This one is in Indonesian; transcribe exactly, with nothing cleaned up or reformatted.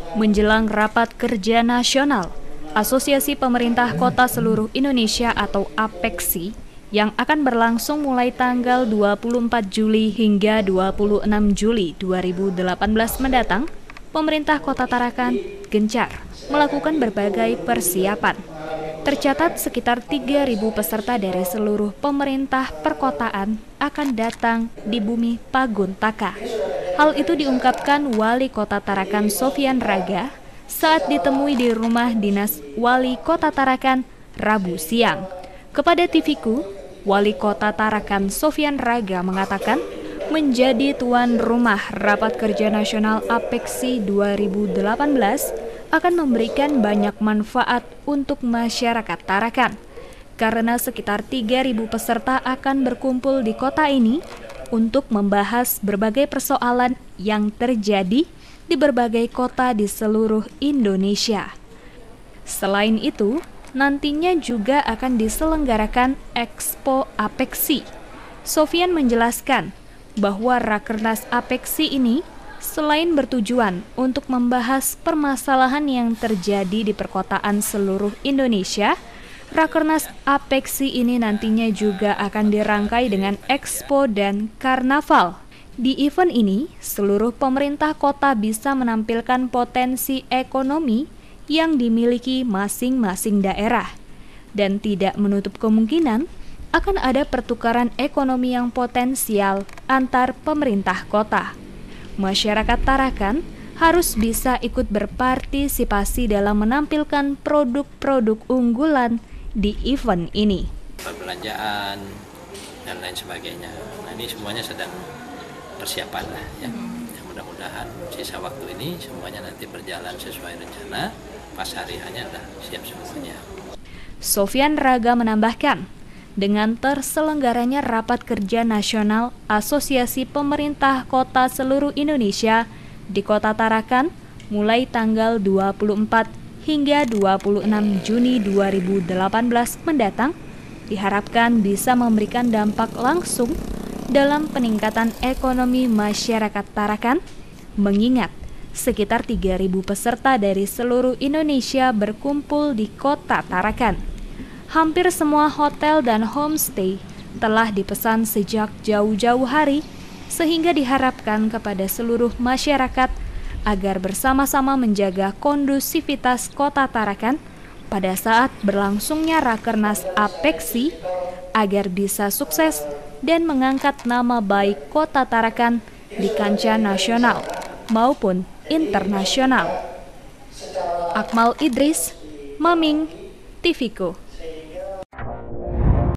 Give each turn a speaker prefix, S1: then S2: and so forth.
S1: Menjelang rapat kerja nasional, Asosiasi Pemerintah Kota Seluruh Indonesia atau APEKSI yang akan berlangsung mulai tanggal dua puluh empat Juli hingga dua puluh enam Juli dua ribu delapan belas mendatang, pemerintah Kota Tarakan gencar melakukan berbagai persiapan. Tercatat sekitar tiga ribu peserta dari seluruh pemerintah perkotaan akan datang di bumi Paguntaka. Hal itu diungkapkan Wali Kota Tarakan Sofyan Raga saat ditemui di rumah dinas Wali Kota Tarakan Rabu siang. Kepada T V-ku, Wali Kota Tarakan Sofyan Raga mengatakan menjadi tuan rumah Rapat Kerja Nasional APEKSI dua ribu delapan belas akan memberikan banyak manfaat untuk masyarakat Tarakan. Karena sekitar tiga ribu peserta akan berkumpul di kota ini untuk membahas berbagai persoalan yang terjadi di berbagai kota di seluruh Indonesia. Selain itu, nantinya juga akan diselenggarakan Expo APEKSI. Sofyan menjelaskan bahwa Rakernas APEKSI ini selain bertujuan untuk membahas permasalahan yang terjadi di perkotaan seluruh Indonesia, Rakernas APEKSI ini nantinya juga akan dirangkai dengan Expo dan Karnaval. Di event ini, seluruh pemerintah kota bisa menampilkan potensi ekonomi yang dimiliki masing-masing daerah, dan tidak menutup kemungkinan akan ada pertukaran ekonomi yang potensial antar pemerintah kota. Masyarakat Tarakan harus bisa ikut berpartisipasi dalam menampilkan produk-produk unggulan di event ini.
S2: Perbelanjaan dan lain sebagainya. Nah, ini semuanya sedang persiapan lah ya. Ya, mudah-mudahan sisa waktu ini semuanya nanti berjalan sesuai rencana. Pas hari hanya sudah siap semuanya.
S1: Sofyan Raga menambahkan, dengan terselenggaranya Rapat Kerja Nasional Asosiasi Pemerintah Kota Seluruh Indonesia di Kota Tarakan mulai tanggal dua puluh empat hingga dua puluh enam Juni dua ribu delapan belas mendatang, diharapkan bisa memberikan dampak langsung dalam peningkatan ekonomi masyarakat Tarakan, mengingat sekitar tiga ribu peserta dari seluruh Indonesia berkumpul di Kota Tarakan. Hampir semua hotel dan homestay telah dipesan sejak jauh-jauh hari, sehingga diharapkan kepada seluruh masyarakat agar bersama-sama menjaga kondusivitas Kota Tarakan pada saat berlangsungnya Rakernas APEKSI agar bisa sukses dan mengangkat nama baik Kota Tarakan di kancah nasional maupun internasional. Akmal Idris, Maming, T V-ku.